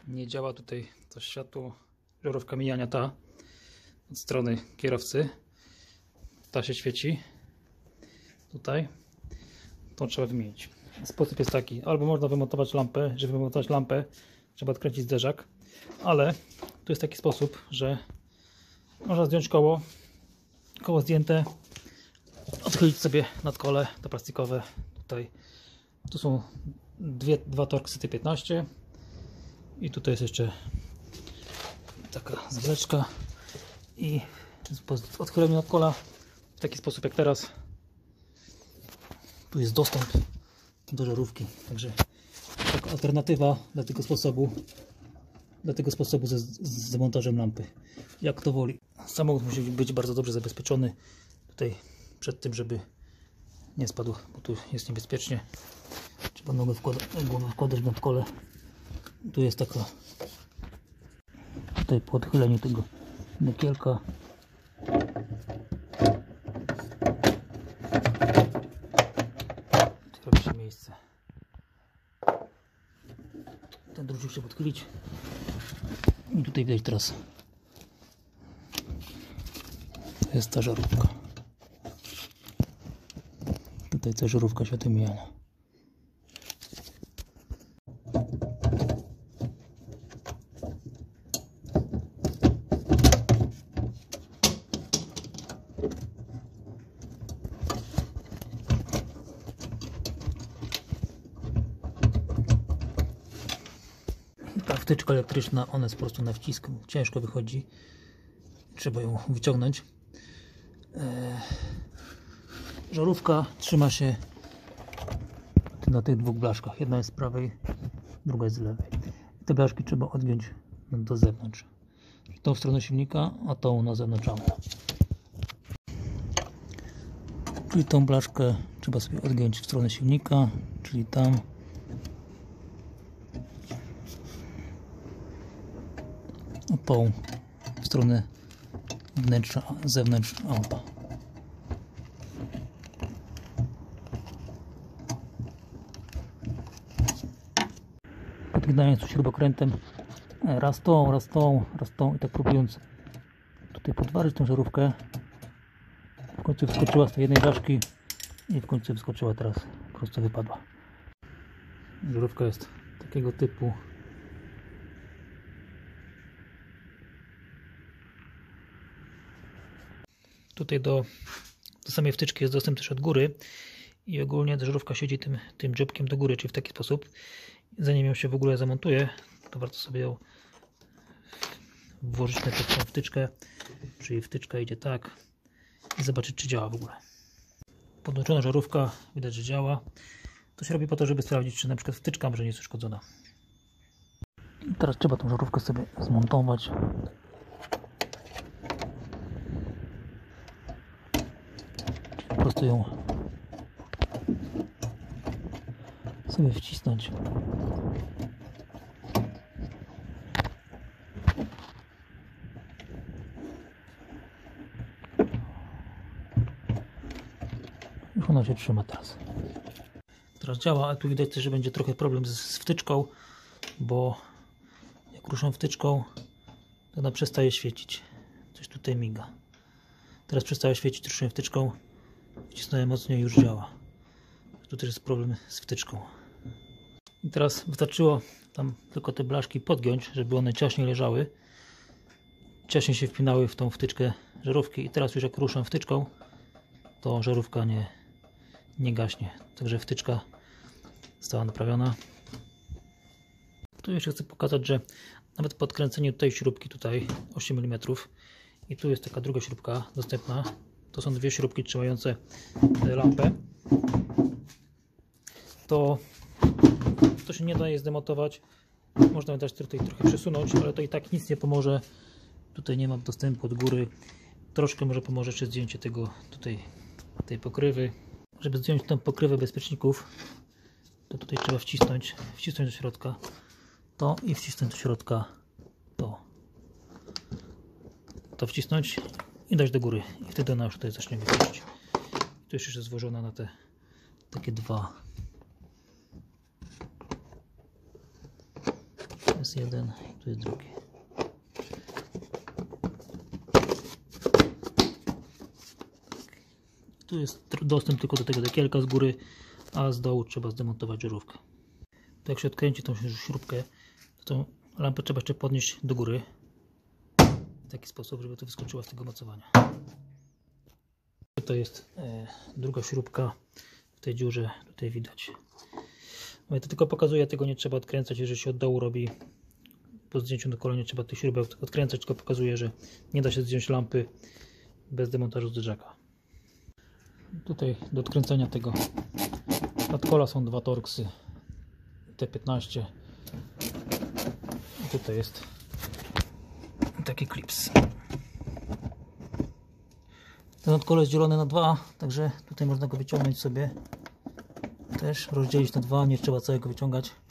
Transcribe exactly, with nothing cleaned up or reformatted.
nie działa tutaj to światło, żarówka mijania ta od strony kierowcy. Ta się świeci tutaj, to trzeba wymienić. Sposób jest taki, albo można wymontować lampę. Żeby wymontować lampę, trzeba odkręcić zderzak, ale tu jest taki sposób, że można zdjąć koło, koło zdjęte, odchylić sobie nadkole, to plastikowe. Tutaj tu są dwie, dwa torksy T piętnaście i tutaj jest jeszcze taka zwleczka i odchylenie nadkola w taki sposób jak teraz. Tu jest dostęp do żarówki, także taka alternatywa dla tego sposobu, dla tego sposobu ze, z demontażem lampy. Jak to woli. Samochód musi być bardzo dobrze zabezpieczony tutaj przed tym, żeby nie spadł, bo tu jest niebezpiecznie. Trzeba nogę wkładać, głowę wkładać w nadkole. Tu jest taka, tutaj po odchyleniu tego dekielka robi się miejsce. Ten drucik trzeba odchylić i tutaj widać teraz to jest ta żarówka. Tutaj ta żarówka światła mijania. Ta wtyczka elektryczna, ona jest po prostu na wcisk, ciężko wychodzi, trzeba ją wyciągnąć. Eee, żarówka trzyma się na tych dwóch blaszkach, jedna jest z prawej, druga jest z lewej. Te blaszki trzeba odgiąć do zewnątrz, tą w stronę silnika, a tą na zewnątrz auta. Czyli tą blaszkę trzeba sobie odgiąć w stronę silnika, czyli tam. Tą w stronę wnętrza, zewnątrz auta. Podginając tu śrubokrętem raz tą, raz tą, raz tą i tak próbując tutaj podważyć tą żarówkę, w końcu wyskoczyła z tej jednej blaszki i w końcu wyskoczyła teraz, po prostu wypadła. Żarówka jest takiego typu. Tutaj do, do samej wtyczki jest dostęp też od góry i ogólnie żarówka siedzi tym, tym dziobkiem do góry, czyli w taki sposób. Zanim ją się w ogóle zamontuje, to warto sobie ją włożyć na tą wtyczkę, czyli wtyczka idzie tak i zobaczyć, czy działa w ogóle. Podłączona żarówka, widać, że działa. To się robi po to, żeby sprawdzić, czy na przykład wtyczka może nie jest uszkodzona. I teraz trzeba tą żarówkę sobie zmontować. Po prostu ją sobie wcisnąć. Już ona się trzyma teraz. Teraz działa, a tu widać też, że będzie trochę problem z, z wtyczką, bo jak ruszam wtyczką, to ona przestaje świecić. Coś tutaj miga. Teraz przestaje świecić, ruszyłem wtyczką. Wcisnąłem mocniej i już działa. Tu też jest problem z wtyczką. I teraz wystarczyło tam tylko te blaszki podgiąć, żeby one ciaśniej leżały. Ciaśniej się wpinały w tą wtyczkę żarówki i teraz już jak ruszam wtyczką, to żarówka nie, nie gaśnie. Także wtyczka została naprawiona. Tu jeszcze chcę pokazać, że nawet po odkręceniu tej śrubki tutaj osiem milimetrów i tu jest taka druga śrubka dostępna. To są dwie śrubki trzymające lampę. To, to się nie da je zdemontować. Można dać tutaj trochę przesunąć, ale to i tak nic nie pomoże. Tutaj nie mam dostępu od góry. Troszkę może pomoże jeszcze zdjęcie tego tutaj tej pokrywy. Żeby zdjąć tę pokrywę bezpieczników, to tutaj trzeba wcisnąć, wcisnąć do środka to i wcisnąć do środka to. To wcisnąć i dać do góry. I wtedy ona już tutaj zacznie wychodzić. Tu już jest złożona na te takie dwa. To jest jest jeden, tu jest drugi. Tu jest dostęp tylko do tego dekielka z góry, a z dołu trzeba zdemontować żarówkę. To jak się odkręci tą śrubkę, to tą lampę trzeba jeszcze podnieść do góry w taki sposób, żeby to wyskoczyła z tego mocowania. To jest e, druga śrubka w tej dziurze, tutaj widać. No to tylko pokazuje, tego nie trzeba odkręcać, jeżeli się od dołu robi. Po zdjęciu na kolonie trzeba tych śrubek odkręcać, tylko pokazuje, że nie da się zdjąć lampy bez demontażu zderzaka. Tutaj do odkręcenia tego nadkola są dwa torksy T piętnaście. I tutaj jest taki klips. Ten nadkole jest dzielony na dwa, także tutaj można go wyciągnąć sobie też, rozdzielić na dwa, nie trzeba całego wyciągać.